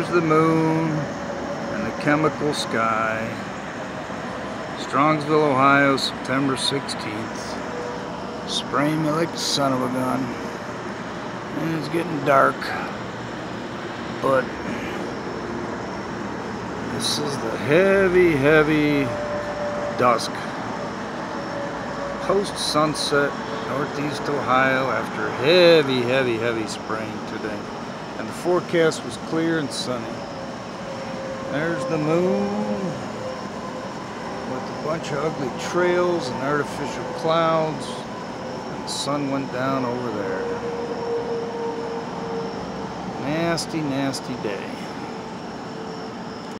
There's the moon and the chemical sky. Strongsville, Ohio, September 16th. Spraying me like the son of a gun. And it's getting dark. But this is the heavy, heavy dusk. Post-sunset, Northeast Ohio, after heavy, heavy, heavy spraying today. And the forecast was clear and sunny. There's the moon with a bunch of ugly trails and artificial clouds. And the sun went down over there. Nasty, nasty day.